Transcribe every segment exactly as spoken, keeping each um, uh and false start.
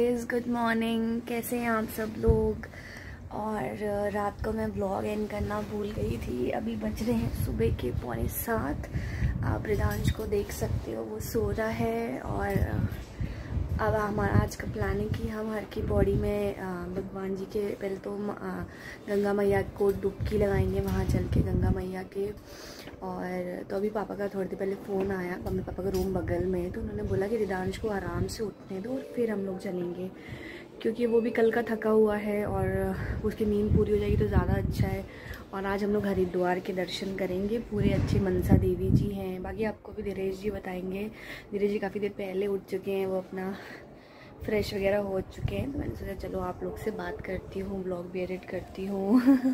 Guys, good morning. कैसे हैं आप सब लोग। और रात को मैं व्लॉग एंड करना भूल गई थी। अभी बज रहे हैं सुबह के पौने सात। आप रिदांश को देख सकते हो, वो सो रहा है। और अब हमारा आज का प्लान है कि हम हर की बॉडी में भगवान जी के पहले तो गंगा मैया को डुबकी लगाएंगे वहाँ चल के गंगा मैया के। और तो अभी पापा का थोड़ी देर पहले फ़ोन आया, मम्मी पापा का रूम बगल में है, तो उन्होंने बोला कि रिदांश को आराम से उठने दो और फिर हम लोग चलेंगे, क्योंकि वो भी कल का थका हुआ है और उसकी नींद पूरी हो जाएगी तो ज़्यादा अच्छा है। और आज हम लोग हरिद्वार के दर्शन करेंगे, पूरे अच्छे मनसा देवी जी हैं। बाकी आपको भी धीरेश जी बताएंगे। धीरेश जी काफ़ी देर पहले उठ चुके हैं, वो अपना फ्रेश वगैरह हो चुके हैं, तो मैंने सोचा चलो आप लोग से बात करती हूँ, ब्लॉग भी एडिट करती हूँ।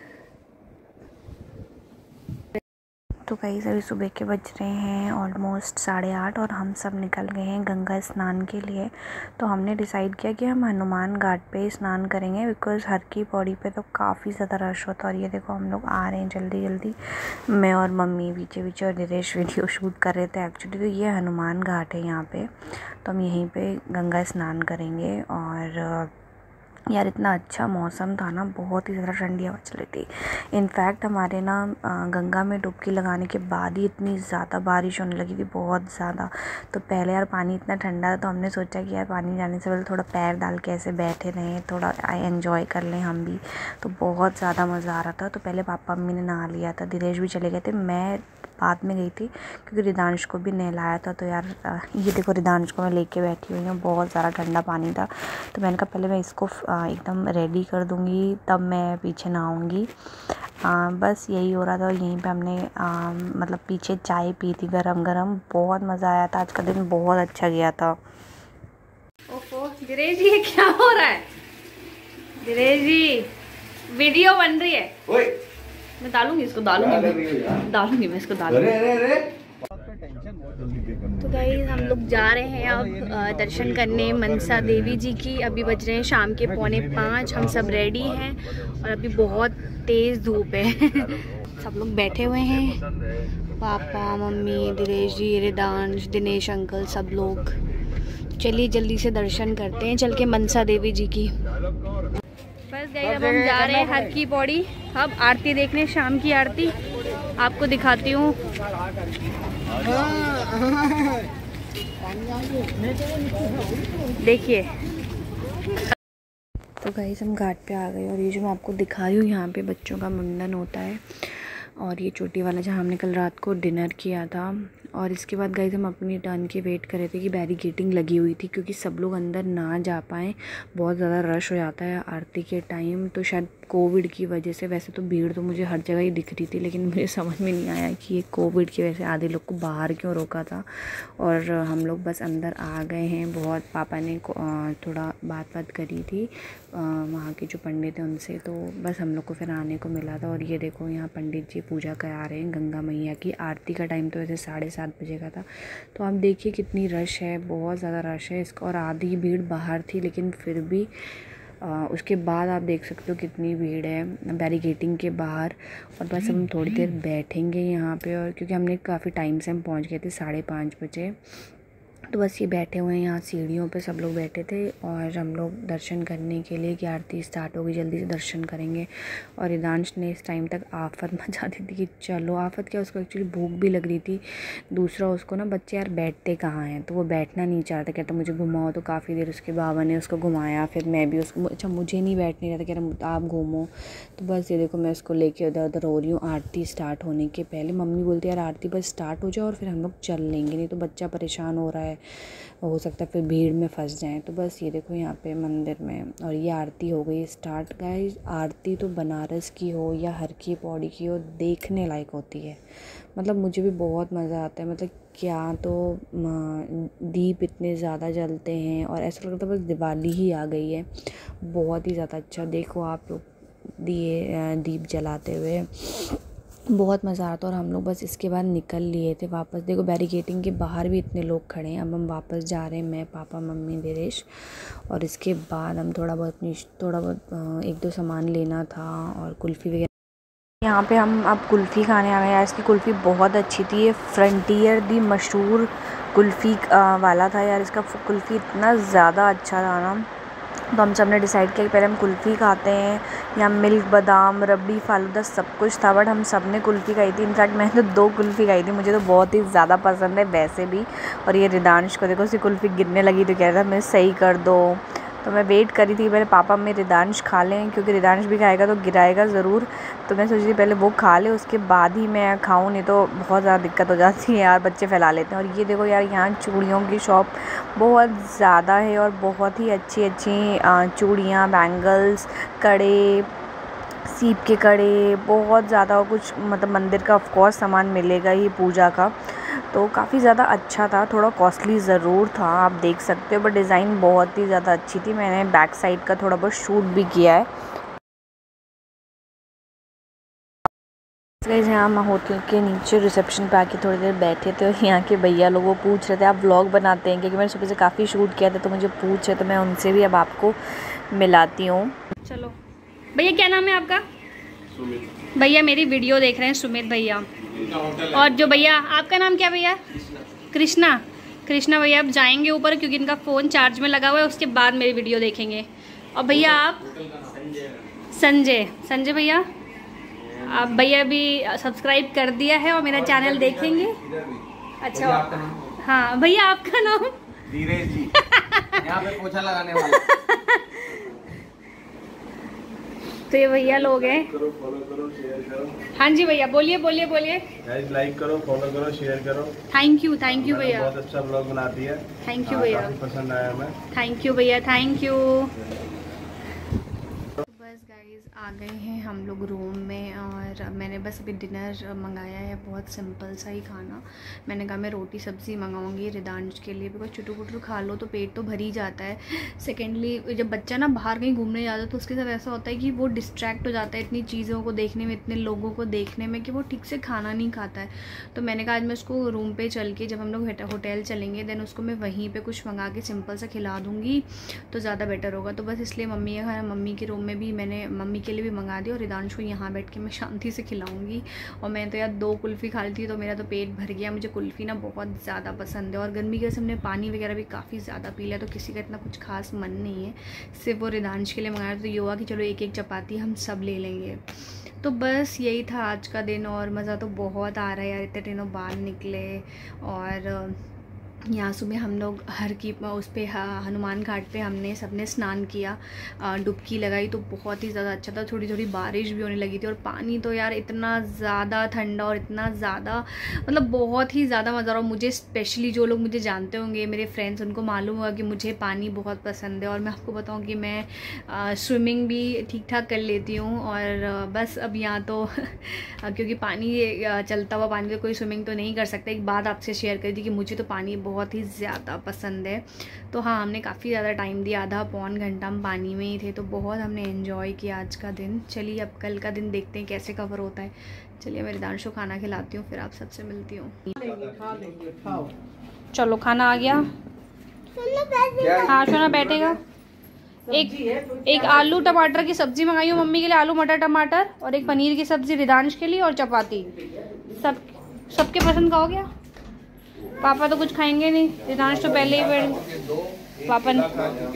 तो गाइस अभी सुबह के बज रहे हैं ऑलमोस्ट साढ़े आठ और हम सब निकल गए हैं गंगा स्नान के लिए। तो हमने डिसाइड किया कि हम हनुमान घाट पे स्नान करेंगे, बिकॉज़ हर की पौड़ी पे तो काफ़ी ज़्यादा रश होता है। और ये देखो हम लोग आ रहे हैं जल्दी जल्दी, मैं और मम्मी पीछे पीछे, और नरेश वीडियो शूट कर रहे थे एक्चुअली। तो ये हनुमान घाट है यहाँ पर, तो हम यहीं पर गंगा स्नान करेंगे। और यार इतना अच्छा मौसम था ना, बहुत ही ज़्यादा ठंडी हवा चल रही थी। इनफैक्ट हमारे ना गंगा में डुबकी लगाने के बाद ही इतनी ज़्यादा बारिश होने लगी थी, बहुत ज़्यादा। तो पहले यार पानी इतना ठंडा था, तो हमने सोचा कि यार पानी जाने से पहले थोड़ा पैर डाल के ऐसे बैठे रहें, थोड़ा एंजॉय कर लें हम भी। तो बहुत ज़्यादा मज़ा आ रहा था। तो पहले पापा मम्मी ने नहा लिया था, धीरेश भी चले गए थे, मैं बाद में गई थी क्योंकि रिदांश को भी नहलाया था। तो यार ये देखो रिदांश को मैं लेके बैठी हुई हूँ, बहुत ज़्यादा ठंडा पानी था। तो मैंने कहा पहले मैं इसको एकदम रेडी कर दूँगी तब मैं पीछे नहाऊँगी। बस यही हो रहा था। और यहीं पे हमने आ, मतलब पीछे चाय पी थी गरम गरम, बहुत मज़ा आया था। आज का दिन बहुत अच्छा गया था। ओफो धीरेश जी, क्या हो रहा है? धीरेश जी वीडियो बन रही है। ओए मैं डालूंगी इसको, डालूंगी मैं डालूंगी मैं इसको डालूंगी। तो गाइस हम लोग जा रहे हैं अब दर्शन करने मनसा देवी जी की। अभी बज रहे हैं शाम के पौने पाँच। हम सब रेडी हैं और अभी बहुत तेज़ धूप है। सब लोग बैठे हुए हैं, पापा मम्मी धीरेश जी रिदांश दिनेश अंकल सब लोग। चलिए जल्दी से दर्शन करते हैं चल के मनसा देवी जी की। बस गाइस अब हम जा रहे हैं हर की पौड़ी, अब आरती देखने, शाम की आरती आपको दिखाती हूँ। देखिए तो गाइस हम घाट पे आ गए और ये जो मैं आपको दिखा रही हूँ, यहाँ पे बच्चों का मुंडन होता है। और ये चोटी वाला जहाँ हमने कल रात को डिनर किया था। और इसके बाद गाइस हम अपनी टर्न की वेट कर रहे थे कि बैरिकेडिंग लगी हुई थी, क्योंकि सब लोग अंदर ना जा पाएँ, बहुत ज़्यादा रश हो जाता है आरती के टाइम। तो शायद कोविड की वजह से, वैसे तो भीड़ तो मुझे हर जगह ही दिख रही थी, लेकिन मुझे समझ में नहीं आया कि ये कोविड की वजह से आधे लोग को बाहर क्यों रोका था। और हम लोग बस अंदर आ गए हैं। बहुत पापा ने थोड़ा बात बात करी थी वहाँ के जो पंडित हैं उनसे, तो बस हम लोग को फिर आने को मिला था। और ये देखो यहाँ पंडित जी पूजा करा रहे हैं गंगा मैया की। आरती का टाइम तो वैसे साढ़े सात बजे का था। तो आप देखिए कितनी रश है, बहुत ज़्यादा रश है इसका। और आधी भीड़ बाहर थी, लेकिन फिर भी आ, उसके बाद आप देख सकते हो कितनी भीड़ है बैरिकेडिंग के बाहर। और बस हम थोड़ी देर बैठेंगे यहाँ पे, और क्योंकि हमने काफ़ी टाइम से हम पहुँच गए थे साढ़े पाँच बजे। तो बस ये बैठे हुए हैं यहाँ सीढ़ियों पे, सब लोग बैठे थे। और हम लोग दर्शन करने के लिए कि आरती स्टार्ट होगी, जल्दी से दर्शन करेंगे। और रिदांश ने इस टाइम तक आफत मचा दी थी कि चलो, आफत क्या, उसको एक्चुअली भूख भी लग रही थी। दूसरा उसको ना बच्चे यार बैठते कहाँ हैं, तो वो बैठना नहीं चाहता, कहता मुझे घुमाओ। तो काफ़ी देर उसके बाबा ने उसको घुमाया, फिर मैं भी उसको, अच्छा मुझे नहीं बैठने रहता, कह रहा आप घूमो। तो बस ये देखो मैं उसको लेके उधर उधर हो रही हूँ आरती स्टार्ट होने के पहले। मम्मी बोलती है यार आरती बस स्टार्ट हो जाए और फिर हम लोग चल लेंगे, नहीं तो बच्चा परेशान हो रहा है, हो सकता है फिर भीड़ में फंस जाएं। तो बस ये देखो यहाँ पे मंदिर में, और ये आरती हो गई स्टार्ट। गाइस आरती तो बनारस की हो या हर की पौड़ी की हो, देखने लायक होती है। मतलब मुझे भी बहुत मज़ा आता है। मतलब क्या तो दीप इतने ज़्यादा जलते हैं और ऐसा लगता है बस दिवाली ही आ गई है। बहुत ही ज़्यादा अच्छा, देखो आप लोग दिए दीप जलाते हुए, बहुत मज़ा आता। और हम लोग बस इसके बाद निकल लिए थे वापस। देखो बैरिकेडिंग के बाहर भी इतने लोग खड़े हैं। अब हम वापस जा रहे हैं, मैं पापा मम्मी नरेश। और इसके बाद हम थोड़ा बहुत थोड़ा बहुत एक दो सामान लेना था और कुल्फ़ी वगैरह यहाँ पे हम अब कुल्फ़ी खाने आ गए यार। इसकी कुल्फ़ी बहुत अच्छी थी। ये फ्रंटियर दी मशहूर कुल्फ़ी वाला था यार। इसका कुल्फ़ी इतना ज़्यादा अच्छा था ना, तो हम सब ने डिसाइड किया कि पहले हम कुल्फ़ी खाते हैं। यहाँ मिल्क बादाम रबड़ी फालूदा सब कुछ था, बट हम सब ने कुल्फ़ी खाई थी। इनफैक्ट मैंने तो दो कुल्फ़ी खाई थी, मुझे तो बहुत ही ज़्यादा पसंद है वैसे भी। और ये रिदांश को देखो, उसकी कुल्फ़ी गिरने लगी तो कह रहा था मैं सही कर दो। तो मैं वेट करी थी पहले पापा में रिदांश खा लें, क्योंकि रिदांश भी खाएगा तो गिराएगा ज़रूर। तो मैं सोची थी पहले वो खा ले, उसके बाद ही मैं खाऊं, नहीं तो बहुत ज़्यादा दिक्कत हो जाती है यार, बच्चे फैला लेते हैं। और ये देखो यार, यहाँ चूड़ियों की शॉप बहुत ज़्यादा है और बहुत ही अच्छी अच्छी चूड़ियाँ, बैंगल्स, कड़े, सीप के कड़े, बहुत ज़्यादा कुछ, मतलब मंदिर का ऑफ कोर्स सामान मिलेगा ही, पूजा का। तो काफ़ी ज़्यादा अच्छा था, थोड़ा कॉस्टली ज़रूर था, आप देख सकते हो, बट डिज़ाइन बहुत ही ज़्यादा अच्छी थी। मैंने बैक साइड का थोड़ा बहुत शूट भी किया है। गाइस यहाँ हम होटल के नीचे रिसेप्शन पे आके थोड़ी देर बैठे थे और यहाँ के भैया लोग वो पूछ रहे थे आप व्लॉग बनाते हैं, क्योंकि मैंने सुबह से काफ़ी शूट किया था तो मुझे पूछ रहे, तो मैं उनसे भी अब आपको मिलाती हूँ। चलो भैया, क्या नाम है आपका? सुमित। भैया मेरी वीडियो देख रहे हैं, सुमित भैया। और जो भैया, आपका नाम क्या भैया? कृष्णा। कृष्णा भैया अब जाएंगे ऊपर, क्योंकि इनका फ़ोन चार्ज में लगा हुआ है, उसके बाद मेरी वीडियो देखेंगे। और भैया आप? संजय। संजय भैया, आप भैया भी सब्सक्राइब कर दिया है और मेरा चैनल देखेंगे। अच्छा हाँ भैया, आपका नाम? धीरेश जी। यहाँ पे पोछा लगाने वाला। तो ये भैया लोग हैं। करो, फॉलो करो, शेयर करो। हाँ जी भैया, बोलिए बोलिए बोलिए। गाइस लाइक करो, फॉलो करो, शेयर करो। थैंक यू थैंक यू भैया, बहुत अच्छा ब्लॉग बनाती है। थैंक यू भैया, पसंद आया हमें। थैंक यू भैया, थैंक यू। बस गाइस आ गए हैं हम लोग रूम में, और मैंने बस अभी डिनर मंगाया है, बहुत सिंपल सा ही खाना। मैंने कहा मैं रोटी सब्ज़ी मंगाऊंगी रिदांश के लिए, बिकॉज चुटू पुटू खा लो तो पेट तो भर ही जाता है। सेकेंडली जब बच्चा ना बाहर कहीं घूमने जाता है तो उसके साथ ऐसा होता है कि वो डिस्ट्रैक्ट हो जाता है इतनी चीज़ों को देखने में, इतने लोगों को देखने में, कि वो ठीक से खाना नहीं खाता है। तो मैंने कहा आज मैं उसको रूम पर चल के, जब हम लोग होटल चलेंगे देन उसको मैं वहीं पर कुछ मंगा के सिंपल सा खिला दूँगी तो ज़्यादा बेटर होगा। तो बस इसलिए मम्मी का खाना मम्मी के रूम में भी मैंने मम्मी के लिए भी मंगा दिया, और रिदांश को यहाँ बैठ के मैं शांति से खिलाऊंगी। और मैं तो यार दो कुल्फ़ी खा ली थी तो मेरा तो पेट भर गया। मुझे कुल्फ़ी ना बहुत ज़्यादा पसंद है, और गर्मी के वजह से हमने पानी वगैरह भी काफ़ी ज़्यादा पी लिया, तो किसी का इतना कुछ खास मन नहीं है। सिर्फ वो रिदांश के लिए मंगाया, तो ये हुआ कि चलो एक एक चपाती हम सब ले लेंगे। तो बस यही था आज का दिन, और मज़ा तो बहुत आ रहा है यार, इतने दिनों बाद निकले। और यहाँ सुबह हम लोग हर की उस पर हनुमान घाट पे हमने सबने स्नान किया, डुबकी लगाई, तो बहुत ही ज़्यादा अच्छा था। थोड़ी थोड़ी बारिश भी होने लगी थी, और पानी तो यार इतना ज़्यादा ठंडा और इतना ज़्यादा, मतलब बहुत ही ज़्यादा मज़ा आ रहा। मुझे स्पेशली जो लोग मुझे जानते होंगे, मेरे फ्रेंड्स, उनको मालूम होगा कि मुझे पानी बहुत पसंद है। और मैं आपको बताऊँ कि मैं आ, स्विमिंग भी ठीक ठाक कर लेती हूँ। और आ, बस अब यहाँ तो क्योंकि पानी चलता हुआ पानी, तो कोई स्विमिंग तो नहीं कर सकता। एक बात आपसे शेयर कर दी कि मुझे तो पानी बहुत ही ज़्यादा पसंद है। तो हाँ, हमने काफ़ी ज़्यादा टाइम दिया, आधा पौन घंटा हम पानी में ही थे, तो बहुत हमने एंजॉय किया आज का दिन। चलिए अब कल का दिन देखते हैं कैसे कवर होता है। चलिए मैं रिदांश को खाना खिलाती हूँ, फिर आप सबसे मिलती हूँ। चलो खाना आ गया। हाँ सोना बैठेगा। एक एक आलू टमाटर की सब्जी मंगाई हूँ मम्मी के लिए, आलू मटर टमाटर, और एक पनीर की सब्जी रिदांश के लिए, और चपाती। सब सबके पसंद का हो गया। पापा तो कुछ खाएंगे नहीं, रिदांश तो पहले ही बैठ पापा ने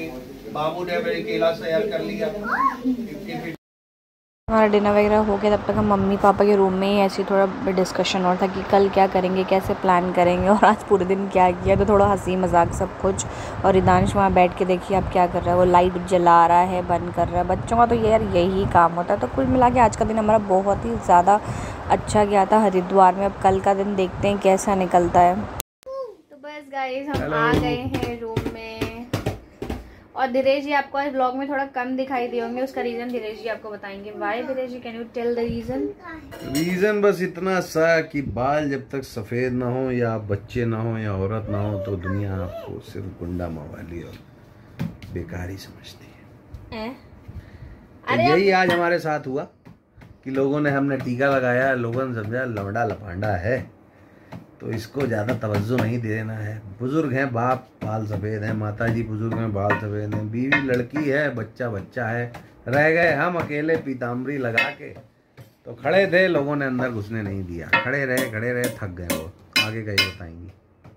हमारा डिनर वगैरह हो गया। तब तक हम मम्मी पापा के रूम में ही ऐसे थोड़ा डिस्कशन और था कि कल क्या करेंगे, कैसे प्लान करेंगे, और आज पूरे दिन क्या किया, तो थोड़ा हंसी मजाक सब कुछ। और रिदांश वहाँ बैठ के देखिए अब क्या कर रहा है, वो लाइट जला रहा है, बंद कर रहा है। बच्चों का तो यार यही काम होता है। तो कुल मिला के आज का दिन हमारा बहुत ही ज़्यादा अच्छा गया था हरिद्वार में। अब कल का दिन देखते हैं कैसा निकलता है। तो बस गाइस हम आ गए हैं रूम में, और धीरेश जी आपको आज ब्लॉग में थोड़ा कम दिखाई दिए होंगे, उसका रीजन धीरेश जी आपको बताएंगे। Why Dhiresh ji, can you tell the reason? Reason बस इतना सा कि बाल जब तक सफेद ना हो, या बच्चे ना हो, या औरत ना हो, तो दुनिया आपको सिर्फ गुंडा मवाली और बेकारी समझती है। तो यही आज हमारे साथ हुआ कि लोगों ने, हमने टीका लगाया, लोगों ने समझा लौंडा लफांडा है, तो इसको ज़्यादा तवज्जो नहीं देना है। बुजुर्ग हैं, बाप बाल सफ़ेद हैं, माता जी बुजुर्ग हैं, बाल सफ़ेद हैं, बीवी लड़की है, बच्चा बच्चा है, रह गए हम अकेले पीताम्बरी लगा के, तो खड़े थे, लोगों ने अंदर घुसने नहीं दिया, खड़े रहे खड़े रहे थक गए वो, आगे का ही बताएंगी।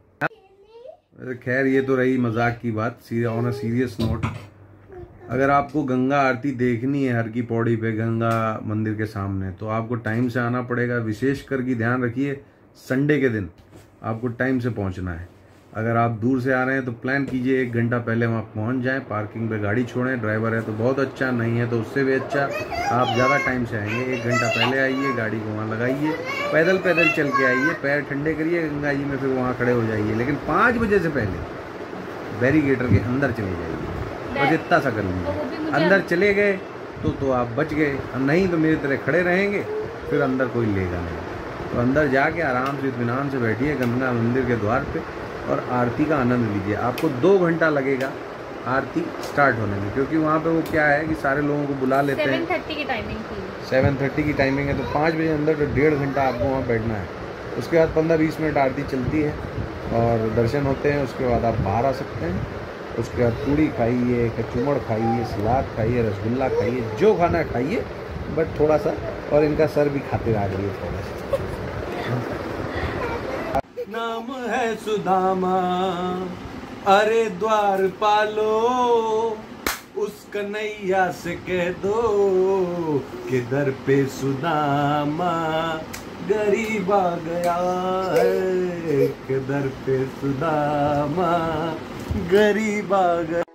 खैर ये तो रही मजाक की बात। ऑन अ सीरियस नोट, अगर आपको गंगा आरती देखनी है हर की पौड़ी पे गंगा मंदिर के सामने, तो आपको टाइम से आना पड़ेगा। विशेष करके ध्यान रखिए संडे के दिन आपको टाइम से पहुंचना है। अगर आप दूर से आ रहे हैं तो प्लान कीजिए एक घंटा पहले वहाँ पहुँच जाएं, पार्किंग पे गाड़ी छोड़ें, ड्राइवर है तो बहुत अच्छा, नहीं है तो उससे भी अच्छा। आप ज़्यादा टाइम से आएंगे, एक घंटा पहले आइए, गाड़ी को वहाँ लगाइए, पैदल पैदल चल के आइए, पैर ठंडे करिए गंगा जी में, फिर वहाँ खड़े हो जाइए। लेकिन पाँच बजे से पहले बैरिकेटर के अंदर चले जाइए, बस इतना सा कर लीजिए। अंदर चले गए तो तो आप बच गए, नहीं तो मेरी तरह खड़े रहेंगे, फिर अंदर कोई लेगा नहीं। तो अंदर जाके आराम से इत्मीनान से बैठिए गंगा मंदिर के द्वार पे और आरती का आनंद लीजिए। आपको दो घंटा लगेगा आरती स्टार्ट होने में, क्योंकि वहाँ पे वो क्या है कि सारे लोगों को बुला लेते हैं। सेवन थर्टी की टाइमिंग थी, सेवन थर्टी की टाइमिंग है, तो पाँच बजे अंदर तो डेढ़ घंटा आपको वहाँ बैठना है। उसके बाद पंद्रह बीस मिनट आरती चलती है और दर्शन होते हैं। उसके बाद आप बाहर आ सकते हैं। उसके बाद पूड़ी खाइए, कचूमड़ खाइए, सलाद खाइए, रसगुल्ला खाइए, जो खाना खाइए, बट थोड़ा सा, और इनका सर भी खाते रह जाइए थोड़ा सा। नाम है सुदामा, अरे द्वार पालो, उस कन्हैया से कह दो कि दर पे सुदामा गरीब आ गया है, कि दर पे सुदामा गरीब आ गया।